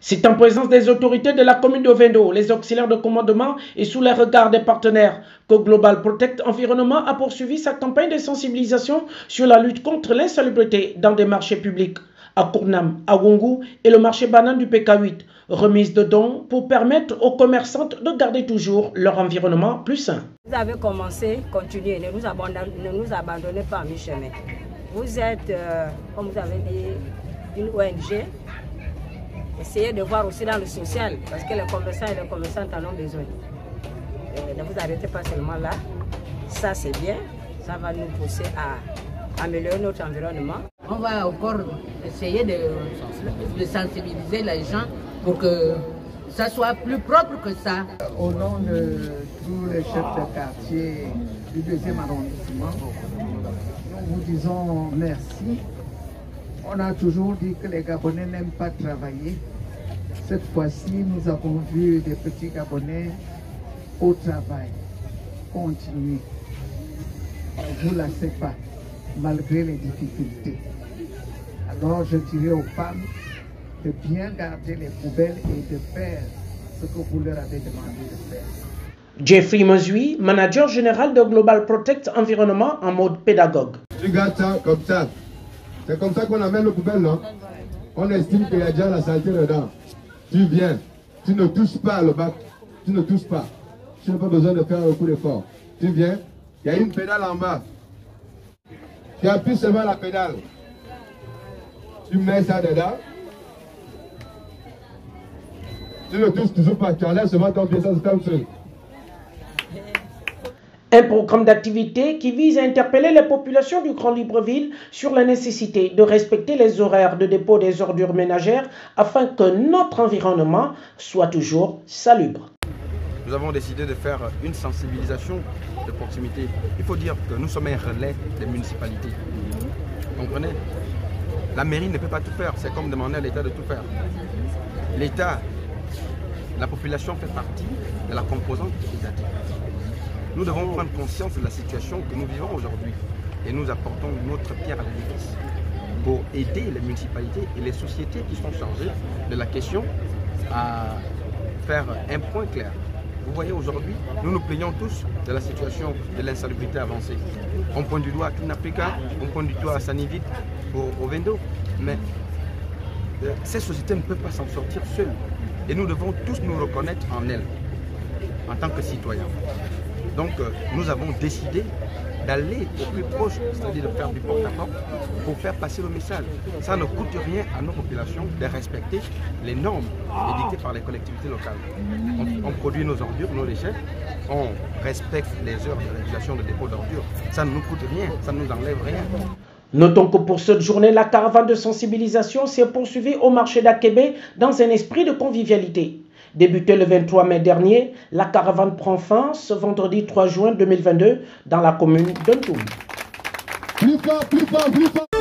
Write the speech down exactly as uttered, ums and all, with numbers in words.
C'est en présence des autorités de la commune de Ovendo, les auxiliaires de commandement et sous les regards des partenaires que Global Protect Environnement a poursuivi sa campagne de sensibilisation sur la lutte contre l'insalubrité dans des marchés publics à Kournam, à Wongu et le marché banane du P K huit. Remise de dons pour permettre aux commerçantes de garder toujours leur environnement plus sain. Vous avez commencé, continuez, ne nous abandonnez, ne nous abandonnez pas à mi-chemin. Vous êtes, euh, comme vous avez dit, une O N G. Essayez de voir aussi dans le social, parce que les commerçants et les commerçantes en ont besoin. Euh, ne vous arrêtez pas seulement là. Ça, c'est bien. Ça va nous pousser à améliorer notre environnement. On va encore essayer de, de sensibiliser les gens pour que ça soit plus propre que ça. Au nom de tous les chefs de quartier du deuxième arrondissement, nous vous disons merci. On a toujours dit que les Gabonais n'aiment pas travailler. Cette fois-ci, nous avons vu des petits Gabonais au travail. Continuez. Ne vous lassez pas, malgré les difficultés. Alors, je dirais aux femmes de bien garder les poubelles et de faire ce que vous leur avez demandé de faire. Jeffrey Mozui, manager général de Global Protect Environnement en mode pédagogue. Tu gardes ça comme ça. C'est comme ça qu'on amène le poubelle, non? On estime qu'il y a déjà la saleté dedans. Tu viens, tu ne touches pas le bac, tu ne touches pas. Tu n'as pas besoin de faire beaucoup d'efforts. Tu viens, il y a une pédale en bas. Tu appuies seulement la pédale. Tu mets ça dedans. Tu ne touches toujours pas, tu enlèves seulement ton pied, ça se ferme seul. Un programme d'activité qui vise à interpeller les populations du Grand Libreville sur la nécessité de respecter les horaires de dépôt des ordures ménagères afin que notre environnement soit toujours salubre. Nous avons décidé de faire une sensibilisation de proximité. Il faut dire que nous sommes un relais des municipalités. Vous comprenez? La mairie ne peut pas tout faire, c'est comme demander à l'État de tout faire. L'État, la population fait partie de la composante étatique. Nous devons prendre conscience de la situation que nous vivons aujourd'hui et nous apportons notre pierre à l'édifice pour aider les municipalités et les sociétés qui sont chargées de la question à faire un point clair. Vous voyez, aujourd'hui, nous nous plaignons tous de la situation de l'insalubrité avancée. On pointe du doigt à Clean Africa, on pointe du doigt à Sanivit pour Ovendo, mais euh, ces sociétés ne peuvent pas s'en sortir seules et nous devons tous nous reconnaître en elles en tant que citoyens. Donc euh, nous avons décidé d'aller au plus proche, c'est-à-dire de faire du porte-à-porte pour faire passer le message. Ça ne coûte rien à nos populations de respecter les normes édictées par les collectivités locales. On, on produit nos ordures, nos déchets, on respecte les heures de réalisation de dépôt d'ordures. Ça ne nous coûte rien, ça ne nous enlève rien. Notons que pour cette journée, la caravane de sensibilisation s'est poursuivie au marché d'Akébé dans un esprit de convivialité. Débutée le vingt-trois mai dernier, la caravane prend fin ce vendredi trois juin deux mille vingt-deux dans la commune d'Untoum. Plus fort, plus fort, plus fort.